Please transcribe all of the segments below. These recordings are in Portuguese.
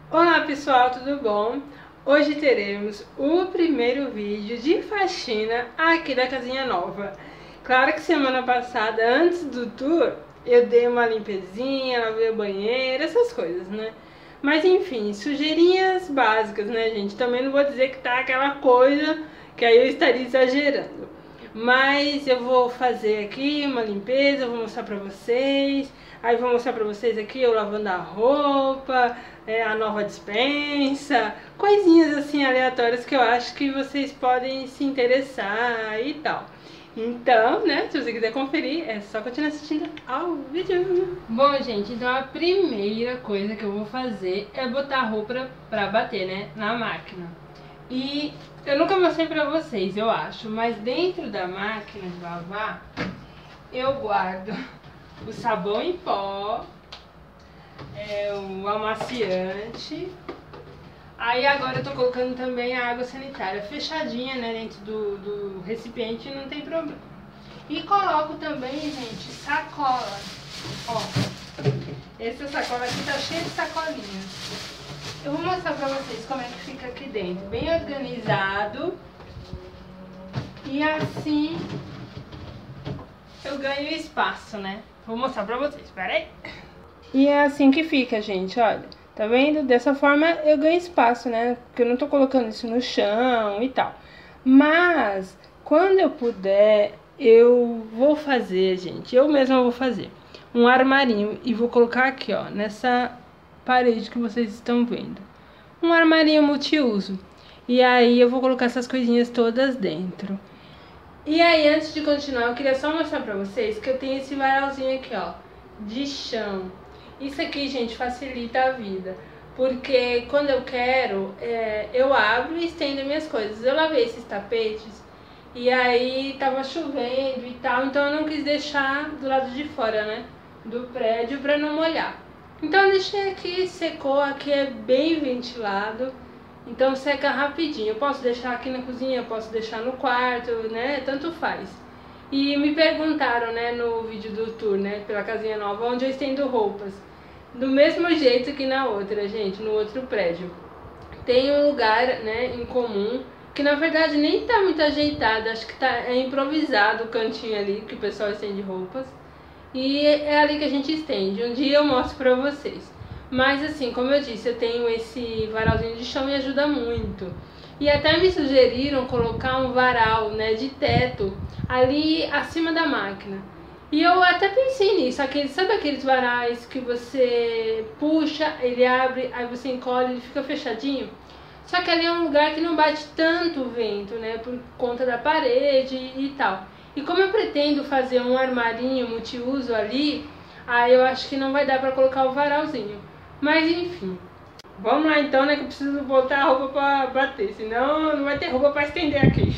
Olá pessoal, tudo bom? Hoje teremos o primeiro vídeo de faxina aqui da casinha nova. Claro que semana passada, antes do tour, eu dei uma limpezinha, lavei o banheiro, essas coisas, né? Mas enfim, sujeirinhas básicas, né, gente? Também não vou dizer que tá aquela coisa que aí eu estaria exagerando. Mas eu vou fazer aqui uma limpeza, vou mostrar pra vocês. Aí vou mostrar pra vocês aqui eu lavando a roupa, a nova despensa, coisinhas assim aleatórias que eu acho que vocês podem se interessar e tal. Então, né, se você quiser conferir, é só continuar assistindo ao vídeo. Bom, gente, então a primeira coisa que eu vou fazer é botar a roupa pra bater, né, na máquina. E eu nunca mostrei pra vocês, eu acho, mas dentro da máquina de lavar, eu guardo o sabão em pó, o amaciante. Aí agora eu tô colocando também a água sanitária fechadinha, né, dentro do recipiente, não tem problema. E coloco também, gente, sacola. Ó, essa sacola aqui tá cheia de sacolinhas. Eu vou mostrar pra vocês como é que fica aqui dentro, bem organizado. E assim eu ganho espaço, né? Vou mostrar pra vocês, peraí. E é assim que fica, gente, olha. Tá vendo? Dessa forma eu ganho espaço, né? Porque eu não tô colocando isso no chão e tal. Mas, quando eu puder, eu vou fazer, gente. Eu mesma vou fazer um armarinho e vou colocar aqui, ó, nessa parede que vocês estão vendo. Um armarinho multiuso. E aí eu vou colocar essas coisinhas todas dentro. E aí, antes de continuar, eu queria só mostrar pra vocês que eu tenho esse varalzinho aqui, ó, de chão. Isso aqui, gente, facilita a vida, porque quando eu quero, eu abro e estendo minhas coisas. Eu lavei esses tapetes e aí tava chovendo e tal, então eu não quis deixar do lado de fora, né, do prédio pra não molhar. Então eu deixei aqui, secou, aqui é bem ventilado. Então seca rapidinho. Eu posso deixar aqui na cozinha, eu posso deixar no quarto, né? Tanto faz. E me perguntaram, né, no vídeo do tour, né, pela casinha nova, onde eu estendo roupas. Do mesmo jeito que na outra, gente, no outro prédio. Tem um lugar, né, em comum, que na verdade nem tá muito ajeitado, acho que é improvisado o cantinho ali que o pessoal estende roupas. E é ali que a gente estende. Um dia eu mostro pra vocês. Mas assim, como eu disse, eu tenho esse varalzinho de chão e ajuda muito. E até me sugeriram colocar um varal, né, de teto ali acima da máquina. E eu até pensei nisso, sabe aqueles varais que você puxa, ele abre, aí você encolhe, ele fica fechadinho? Só que ali é um lugar que não bate tanto vento, né, por conta da parede e tal. E como eu pretendo fazer um armarinho multiuso ali, aí eu acho que não vai dar pra colocar o varalzinho. Mas enfim, vamos lá então, né, que eu preciso botar a roupa pra bater, senão não vai ter roupa pra estender aqui.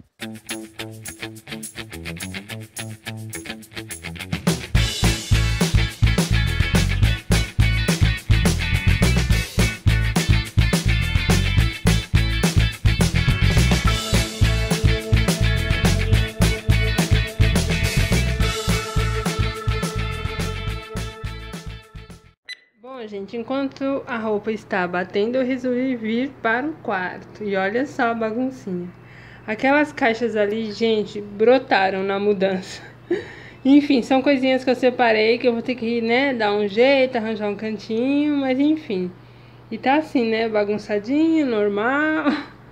Bom, gente, enquanto a roupa está batendo, eu resolvi vir para o quarto. E olha só a baguncinha. Aquelas caixas ali, gente, brotaram na mudança. Enfim, são coisinhas que eu separei, que eu vou ter que, né, dar um jeito, arranjar um cantinho, mas enfim. E tá assim, né, bagunçadinho, normal.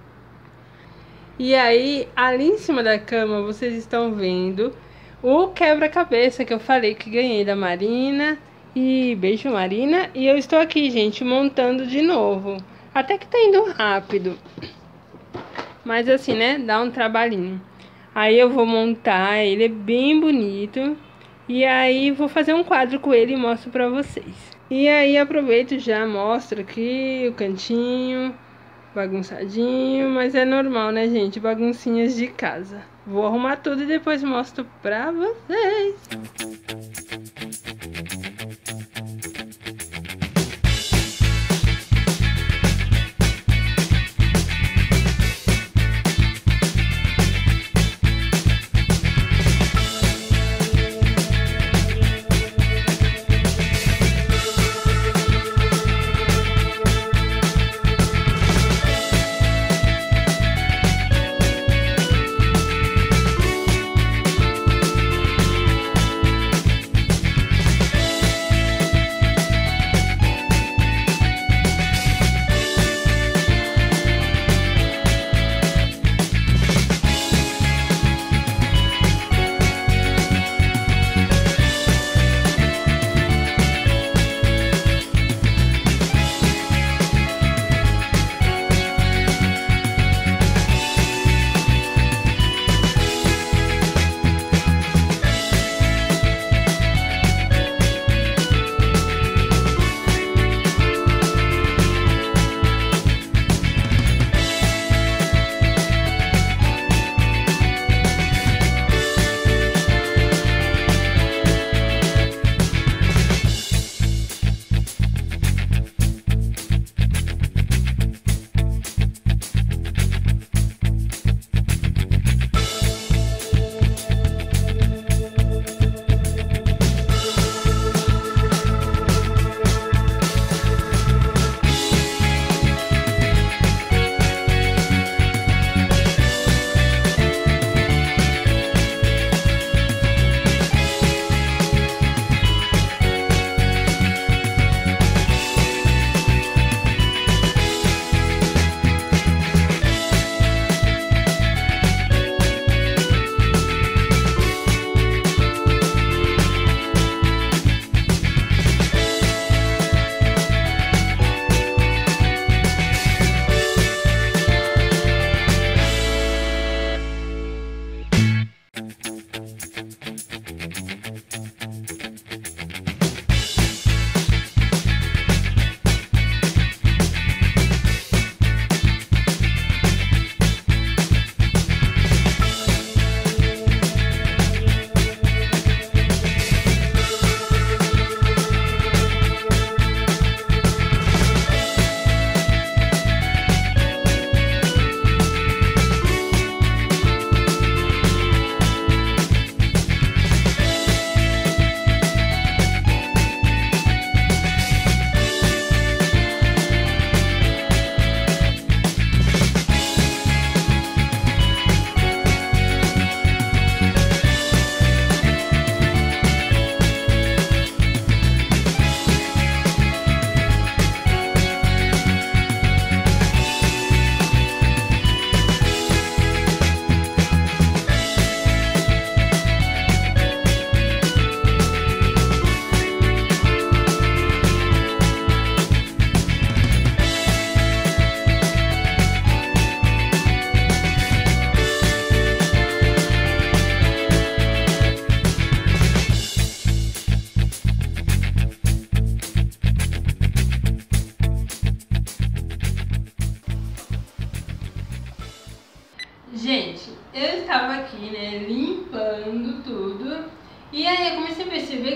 E aí, ali em cima da cama, vocês estão vendo o quebra-cabeça que eu falei que ganhei da Marina. E beijo, Marina. E eu estou aqui, gente, montando de novo. Até que tá indo rápido. Mas assim, né, dá um trabalhinho. Aí eu vou montar, ele é bem bonito. E aí vou fazer um quadro com ele e mostro pra vocês. E aí aproveito e já mostro aqui o cantinho, bagunçadinho. Mas é normal, né, gente, baguncinhas de casa. Vou arrumar tudo e depois mostro pra vocês.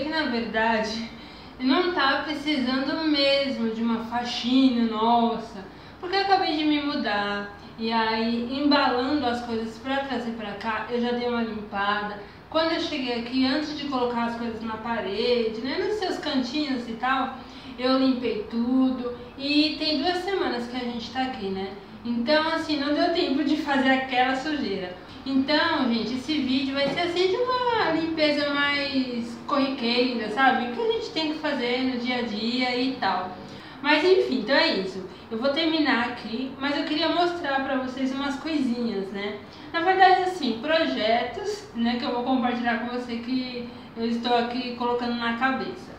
na verdade não tá precisando mesmo de uma faxina, nossa, porque eu acabei de me mudar e aí embalando as coisas pra trazer pra cá, eu já dei uma limpada. Quando eu cheguei aqui, antes de colocar as coisas na parede, né, nos seus cantinhos e tal, eu limpei tudo e tem 2 semanas que a gente tá aqui, né? Então assim, não deu tempo de fazer aquela sujeira. Então, gente, esse vídeo vai ser assim de uma limpeza mais corriqueira, sabe? Que a gente tem que fazer no dia a dia e tal. Mas enfim, então é isso. Eu vou terminar aqui, mas eu queria mostrar pra vocês umas coisinhas, né? Na verdade, assim, projetos, né, que eu vou compartilhar com você que eu estou aqui colocando na cabeça.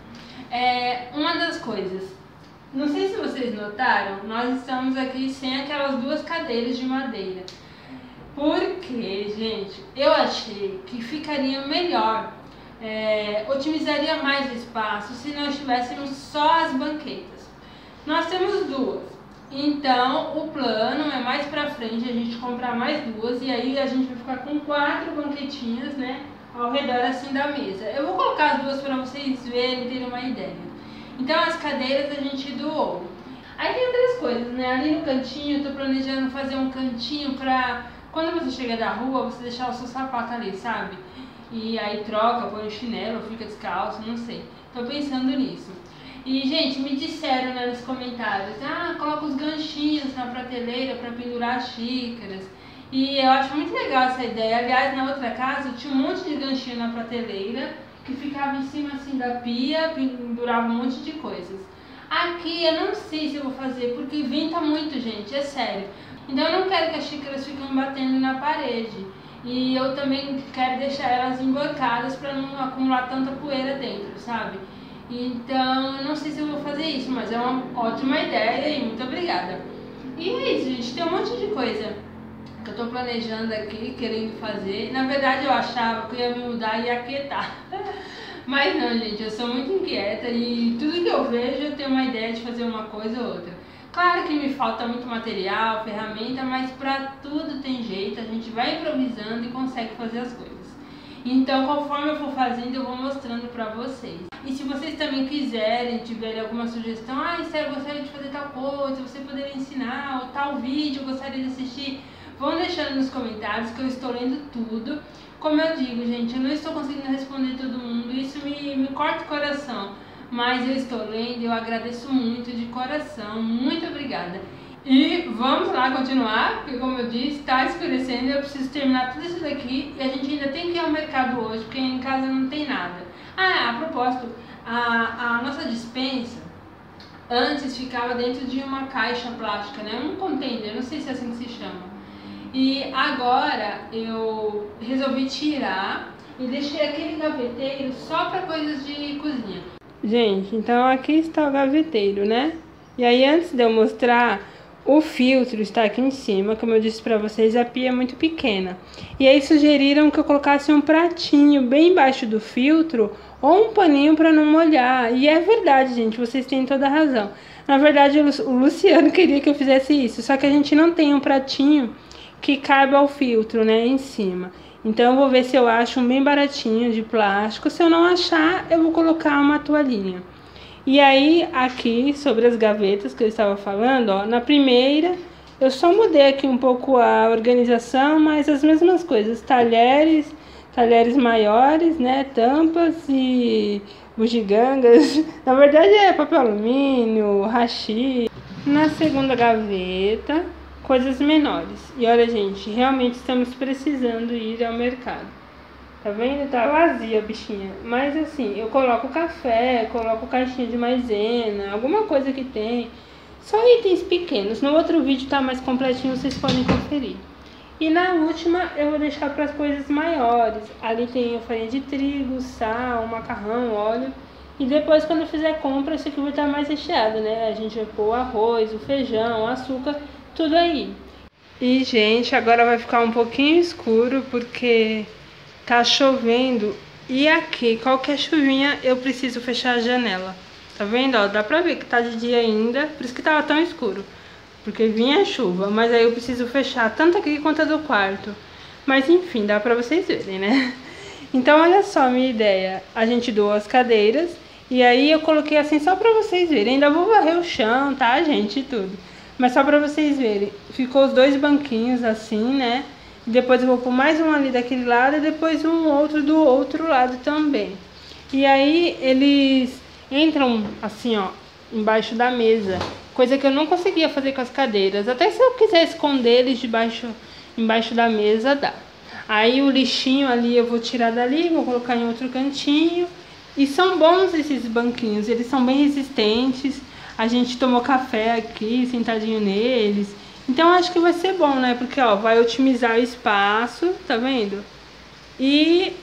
Uma das coisas, não sei se vocês notaram, nós estamos aqui sem aquelas 2 cadeiras de madeira. Porque, gente, eu achei que ficaria melhor, otimizaria mais o espaço se nós tivéssemos só as banquetas. Nós temos 2, então o plano é mais pra frente a gente comprar mais 2 e aí a gente vai ficar com 4 banquetinhas, né, ao redor assim da mesa. Eu vou colocar as 2 pra vocês verem e terem uma ideia. Então as cadeiras a gente doou. Aí tem outras coisas, né, ali no cantinho eu tô planejando fazer um cantinho pra... Quando você chega da rua, você deixar o seu sapato ali, sabe? E aí troca, põe o chinelo, fica descalço, não sei. Tô pensando nisso. E, gente, me disseram, né, nos comentários, coloca os ganchinhos na prateleira pra pendurar as xícaras. E eu acho muito legal essa ideia. Aliás, na outra casa tinha um monte de ganchinho na prateleira que ficava em cima, assim, da pia, pendurava um monte de coisas. Aqui eu não sei se eu vou fazer, porque venta muito, gente, é sério. Então eu não quero que as xícaras fiquem batendo na parede. E eu também quero deixar elas emborcadas para não acumular tanta poeira dentro, sabe? Então eu não sei se eu vou fazer isso, mas é uma ótima ideia e muito obrigada. E é isso, gente, tem um monte de coisa que eu tô planejando aqui, querendo fazer. Na verdade eu achava que eu ia me mudar e ia aquietar. Mas não, gente, eu sou muito inquieta e tudo que eu vejo eu tenho uma ideia de fazer uma coisa ou outra. Claro que me falta muito material, ferramenta, mas pra tudo tem jeito, a gente vai improvisando e consegue fazer as coisas. Então, conforme eu for fazendo, eu vou mostrando pra vocês. E se vocês também quiserem, tiverem alguma sugestão, Esther, eu gostaria de fazer tal coisa, você poderia ensinar, ou tal vídeo, eu gostaria de assistir, vão deixando nos comentários que eu estou lendo tudo. Como eu digo, gente, eu não estou conseguindo responder todo mundo, isso me corta o coração. Mas eu estou lendo, eu agradeço muito de coração, muito obrigada. E vamos lá continuar, porque como eu disse, está escurecendo, eu preciso terminar tudo isso daqui e a gente ainda tem que ir ao mercado hoje, porque em casa não tem nada. A propósito, a nossa despensa antes ficava dentro de uma caixa plástica, né? Um container, não sei se é assim que se chama. E agora eu resolvi tirar e deixei aquele gaveteiro só para coisas de cozinha. Gente, então aqui está o gaveteiro, né? E aí antes de eu mostrar, o filtro está aqui em cima, como eu disse pra vocês, a pia é muito pequena. E aí sugeriram que eu colocasse um pratinho bem embaixo do filtro ou um paninho para não molhar. E é verdade, gente, vocês têm toda a razão. Na verdade, o Luciano queria que eu fizesse isso, só que a gente não tem um pratinho que caiba ao filtro, né, em cima. Então eu vou ver se eu acho um bem baratinho de plástico. Se eu não achar, eu vou colocar uma toalhinha. E aí aqui sobre as gavetas que eu estava falando, ó, na primeira eu só mudei aqui um pouco a organização, mas as mesmas coisas, talheres maiores, né, tampas e bugigangas. Na verdade é papel alumínio, hashi. Na segunda gaveta, coisas menores. E olha, gente, realmente estamos precisando ir ao mercado. Tá vendo? Tá vazia a bichinha. Mas assim, eu coloco café, coloco caixinha de maisena, alguma coisa que tem. Só itens pequenos. No outro vídeo tá mais completinho, vocês podem conferir. E na última eu vou deixar para as coisas maiores. Ali tem a farinha de trigo, sal, macarrão, óleo. E depois, quando eu fizer compra, isso aqui vai estar mais recheado, né? A gente vai pôr o arroz, o feijão, o açúcar, tudo aí. E, gente, agora vai ficar um pouquinho escuro porque tá chovendo. E aqui, qualquer chuvinha, eu preciso fechar a janela. Tá vendo? Ó, dá pra ver que tá de dia ainda, por isso que tava tão escuro. Porque vinha chuva, mas aí eu preciso fechar tanto aqui quanto a do quarto. Mas enfim, dá pra vocês verem, né? Então, olha só a minha ideia. A gente doou as cadeiras e aí eu coloquei assim só pra vocês verem. Ainda vou varrer o chão, tá, gente? E tudo. Mas só pra vocês verem. Ficou os dois banquinhos assim, né? Depois eu vou pôr mais um ali daquele lado e depois um outro do outro lado também. E aí eles entram assim, ó, embaixo da mesa. Coisa que eu não conseguia fazer com as cadeiras. Até se eu quiser esconder eles embaixo da mesa, dá. Aí o lixinho ali eu vou tirar dali, vou colocar em outro cantinho. E são bons esses banquinhos, eles são bem resistentes. A gente tomou café aqui, sentadinho neles. Então acho que vai ser bom, né? Porque, ó, vai otimizar o espaço, tá vendo? E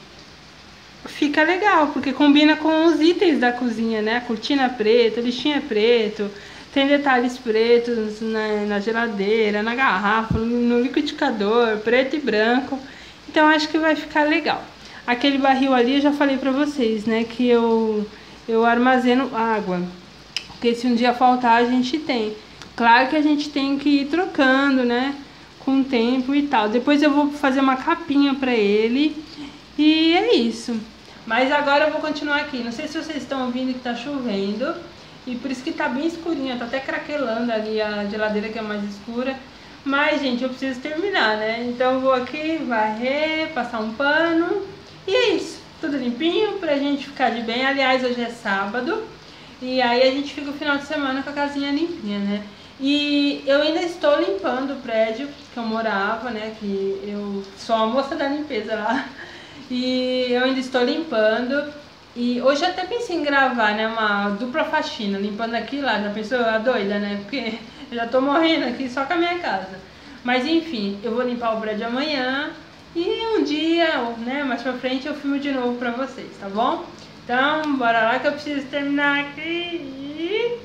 fica legal, porque combina com os itens da cozinha, né? A cortina preta, o lixinho é preto, tem detalhes pretos na geladeira, na garrafa, no liquidificador, preto e branco. Então acho que vai ficar legal. Aquele barril ali eu já falei pra vocês, né? Que eu armazeno água. Porque se um dia faltar a gente tem. Claro que a gente tem que ir trocando, né? Com o tempo e tal. Depois eu vou fazer uma capinha pra ele. E é isso. Mas agora eu vou continuar aqui. Não sei se vocês estão ouvindo que tá chovendo. E por isso que tá bem escurinha. Tá até craquelando ali a geladeira que é mais escura. Mas, gente, eu preciso terminar, né? Então eu vou aqui varrer, passar um pano. E é isso. Tudo limpinho pra gente ficar de bem. Aliás, hoje é sábado. E aí a gente fica o final de semana com a casinha limpinha, né? E eu ainda estou limpando o prédio que eu morava, né? Que eu sou a moça da limpeza lá. E eu ainda estou limpando. E hoje eu até pensei em gravar, né? Uma dupla faxina, limpando aqui e lá. Já pensou? A doida, né? Porque eu já tô morrendo aqui só com a minha casa. Mas enfim, eu vou limpar o prédio amanhã. E um dia, né? Mais pra frente eu filmo de novo pra vocês, tá bom? Então, bora lá que eu preciso terminar aqui.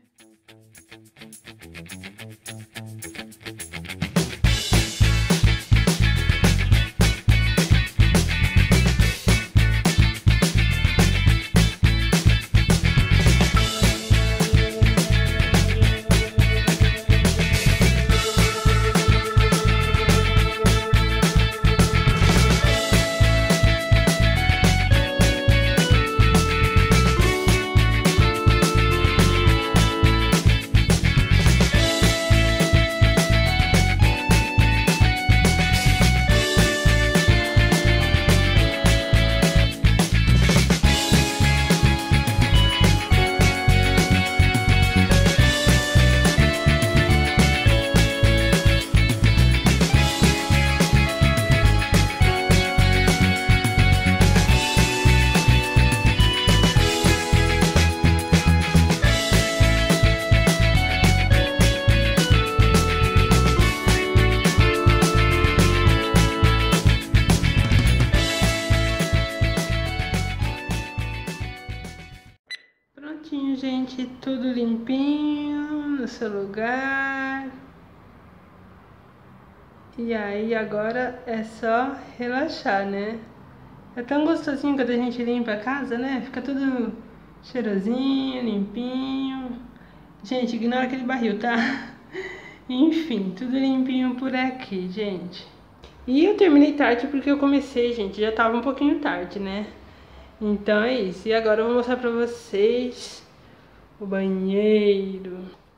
Prontinho, gente, tudo limpinho no seu lugar. E aí agora é só relaxar, né? É tão gostosinho quando a gente limpa a casa, né? Fica tudo cheirosinho, limpinho. Gente, ignora aquele barril, tá? Enfim, tudo limpinho por aqui, gente. E eu terminei tarde porque eu comecei, gente, já tava um pouquinho tarde, né? Então é isso. E agora eu vou mostrar pra vocês o banheiro.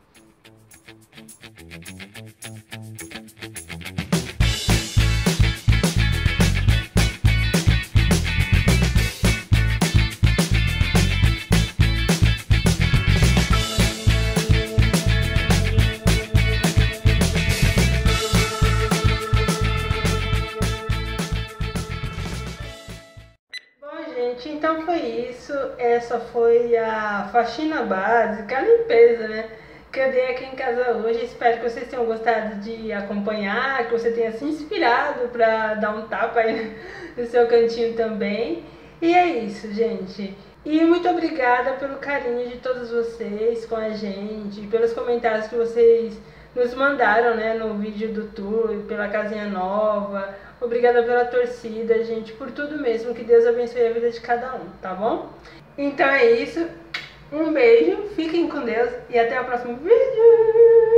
Então foi isso, essa foi a faxina básica, a limpeza, né, que eu dei aqui em casa hoje. Espero que vocês tenham gostado de acompanhar, que você tenha se inspirado para dar um tapa aí no seu cantinho também. E é isso, gente. E muito obrigada pelo carinho de todos vocês com a gente, pelos comentários que vocês nos mandaram, né, no vídeo do tour, pela casinha nova. Obrigada pela torcida, gente, por tudo mesmo. Que Deus abençoe a vida de cada um, tá bom? Então é isso. Um beijo, fiquem com Deus e até o próximo vídeo.